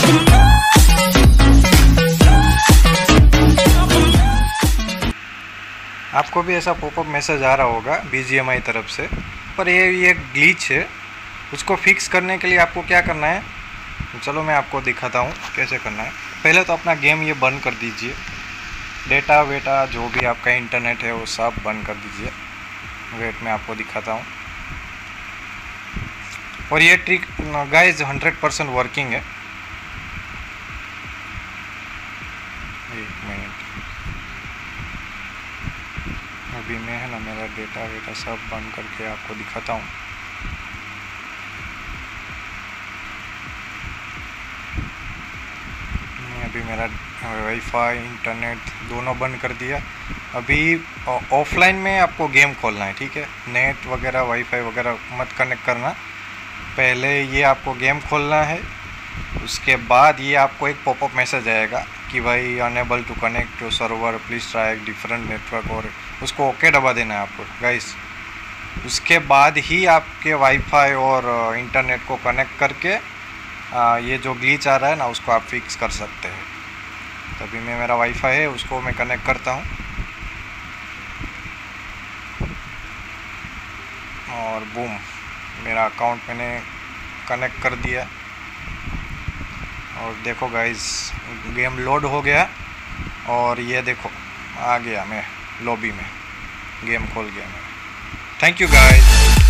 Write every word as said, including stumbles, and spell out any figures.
आपको भी ऐसा पॉपअप मैसेज आ रहा होगा बी जी एम आई तरफ से, पर ये ये ग्लिच है। उसको फिक्स करने के लिए आपको क्या करना है, चलो मैं आपको दिखाता हूँ कैसे करना है। पहले तो अपना गेम ये बंद कर दीजिए, डेटा वेटा जो भी आपका इंटरनेट है वो सब बंद कर दीजिए। वेट मैं आपको दिखाता हूँ। और ये trick guys hundred percent working है। एक मिनट, अभी मैं है ना मेरा डेटा वेटा सब बंद करके आपको दिखाता हूँ। अभी मेरा वाईफाई इंटरनेट दोनों बंद कर दिया। अभी ऑफलाइन में आपको गेम खोलना है, ठीक है। नेट वगैरह वाईफाई वगैरह मत कनेक्ट करना, पहले ये आपको गेम खोलना है। उसके बाद ये आपको एक पॉपअप मैसेज आएगा कि भाई unable to connect to server, please try different network, और उसको ओके दबा देना है आपको गाइस। उसके बाद ही आपके वाईफाई और इंटरनेट को कनेक्ट करके आ, ये जो ग्लिच आ रहा है ना उसको आप फिक्स कर सकते हैं। तभी मैं मेरा वाईफाई है उसको मैं कनेक्ट करता हूँ और बूम मेरा अकाउंट मैंने कनेक्ट कर दिया। और देखो गाइस गेम लोड हो गया और ये देखो आ गया मैं लॉबी में, गेम खोल गया मैं। Thank you guys.